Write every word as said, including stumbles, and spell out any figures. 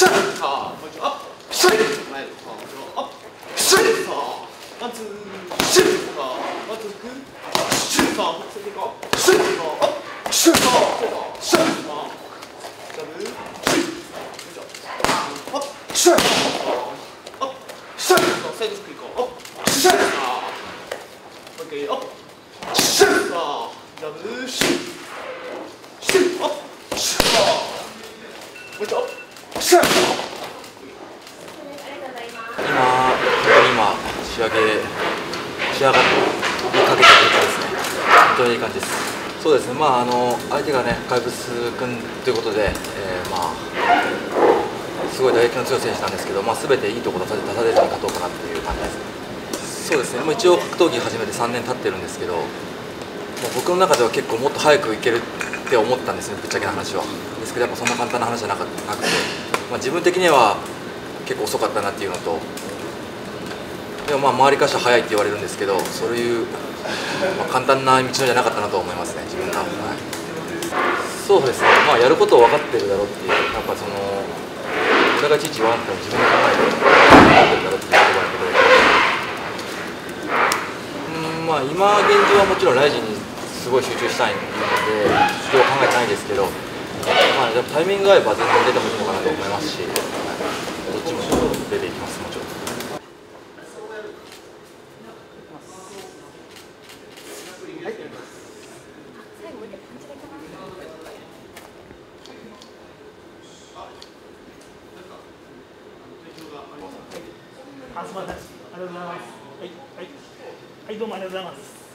さあもう一度アップ前でさあアップさあワンツーシューさあワンツーくシューさあそれでいこうシューさあアップシューさあシューさあジャブシューアップシューアップシューサイドスクリーンアップシューさあオッケーアップシューさあジャブシューシューアップシューさあもう一度アップシュー今、今仕上げ仕上がりかけてるやつですね。本当にいい感じです。そうですね。まああの相手がね怪物君ということで、えー、まあすごい打撃の強い選手なんですけど、まあ全ていいところ出されるに勝とうかなっていう感じですね。そうですね。もう一応格闘技始めてさんねん経ってるんですけど、もう僕の中では結構もっと早くいけるって思ったんですね。ぶっちゃけな話は。ですけどやっぱそんな簡単な話じゃなかなくて、まあ自分的には結構遅かったなっていうのと。でもまあ周りからしたら速いって言われるんですけど、そういう、まあ、簡単な道のりじゃなかったなと思いますね、自分が。はい、そうですね、まあ、やることを分かってるだろうっていう、やっぱその、俺がいちいち言わなくても自分で考えて分かってるだろうっていう言葉だけど、うん、まあ、今現状はもちろんライジンにすごい集中したいので、それを考えてないですけど、まあ、タイミングが合えば全然出てもいいのかなと思いますし、どっちも出ていきます、もちろん。 あ、すみません。ありがとうございます。はい、はい、はい、どうもありがとうございます。